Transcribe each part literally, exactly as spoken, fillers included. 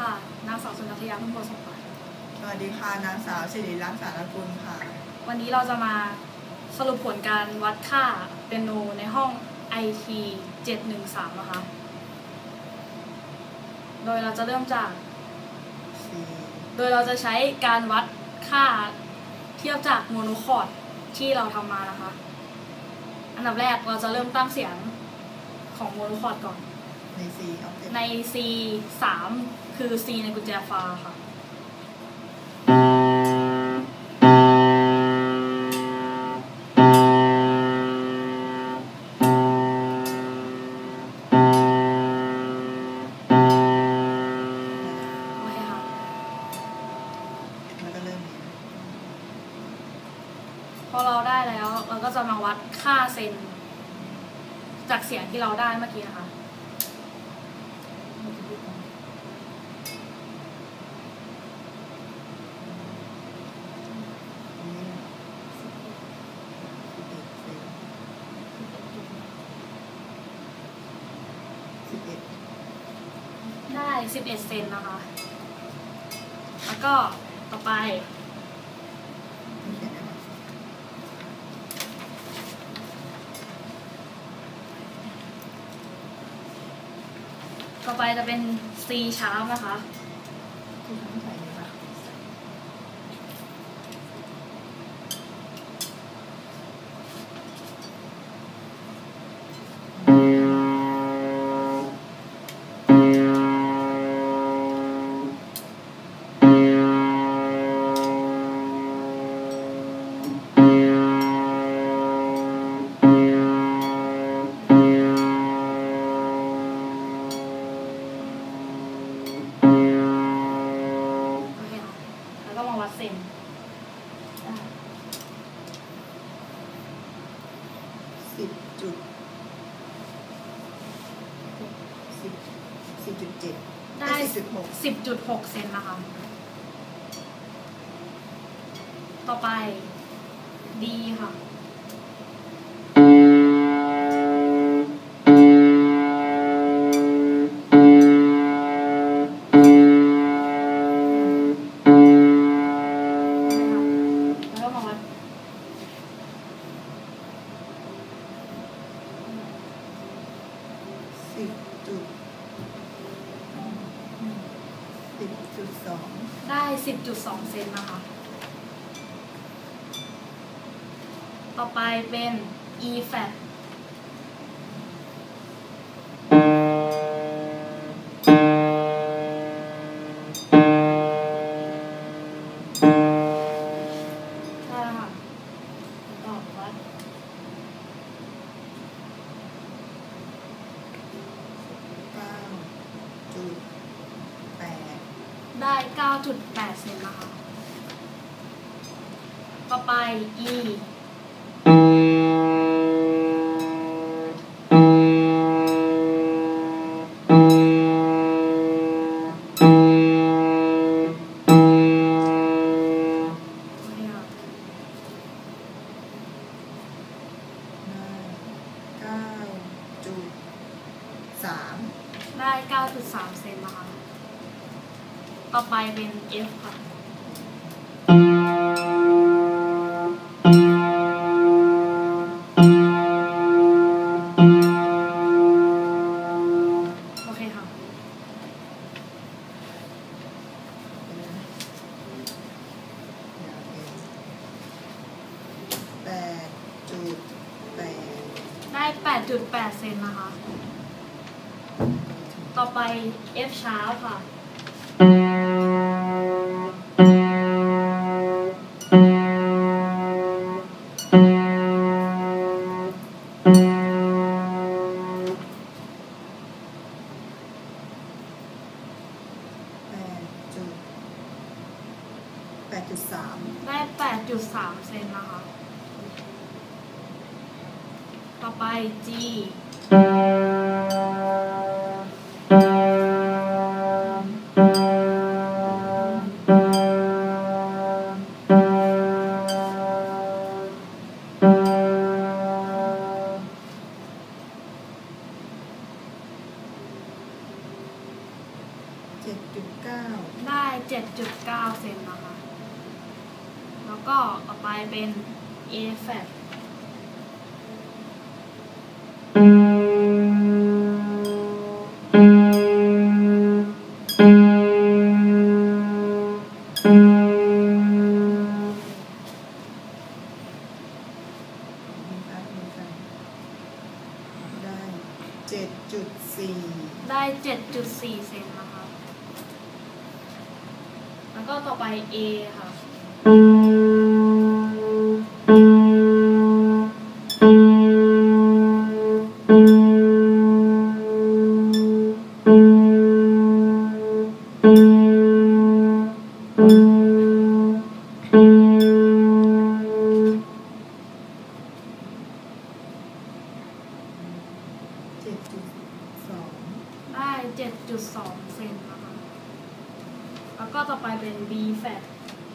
ค่ะนางสาวสุนันทยาพุ่มโพสมบัติสวัสดีค่ะนางสาวสิริรักษ์สารกุลค่ะวันนี้เราจะมาสรุปผลการวัดค่าเปียโนในห้อง ไอ ที เจ็ดหนึ่งสาม นะคะโดยเราจะเริ่มจากโดยเราจะใช้การวัดค่าเทียบจากโมโนคอร์ดที่เราทำมานะคะอันดับแรกเราจะเริ่มตั้งเสียงของโมโนคอร์ดก่อนใน C ใน ซี สาม คือ C ในกุญแจฟ้าค่ะพอเราได้แล้วเราก็จะมาวัดค่าเซนจากเสียงที่เราได้เมื่อกี้นะคะได้สิบเอ็ดเซนนะคะแล้วก็ต่อไปต่อไปจะเป็น C sharp นะคะสิบจุดสิบสี่จุดเจ็ดได้สิบหกสิบจุดหกเซนนะคะต่อไป D ค่ะสิบจุดสิบจุดสองได้สิบจุดสองเซนนะคะต่อไปเป็น E flat ได้ค่ะต่อวัดได้ เก้าจุดแปด เซนนะคะ ต่อไป E เก้าจุดสามได้ เก้าจุดสาม เซนนะคะ ต่อไปเป็น F ค่ะโอเคค่ะแปดจุดแปดได้ แปดจุดแปด เซนนะคะ ต่อไป F sharp ค่ะแปดจุดสามได้ แปดจุดสาม เซนนะคะ ต่อไป G เจ็ดจุดดเก้าได้เจ็ดจุดเก้าเซนนะคะ แล้วก็ต่อไปเป็น A flat ได้เจ็ดจุดสี่ได้เจ็ดจุดสี่เซนนะคะ แล้วก็ต่อไป A ค่ะเจ็ดจุดสองได้เจ็ดจุดสองเซนนะคะ แล้วก็ต่อไปเป็น B flat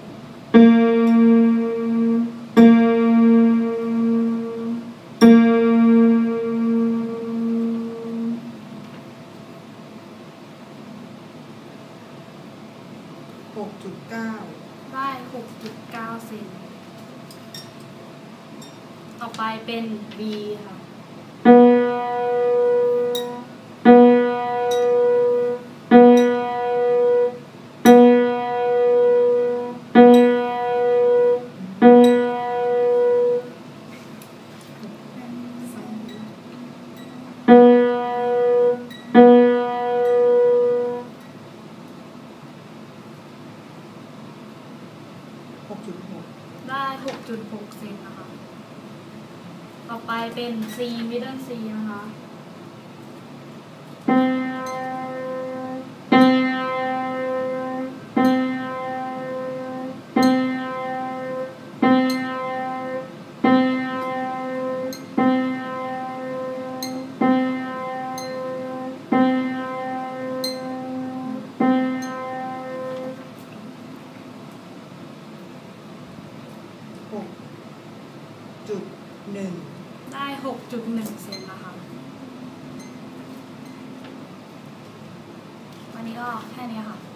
หกจุดเก้าได้ หกจุดเก้าเซน ต่อไปเป็น B ค่ะหกจุดหกได้ หกจุดหกเซนนะคะ ต่อไปเป็น C middle C นะคะหกจุดหนึ่งได้ หกจุดหนึ่งเซนนะคะ วันนี้ก็แค่นี้ค่ะ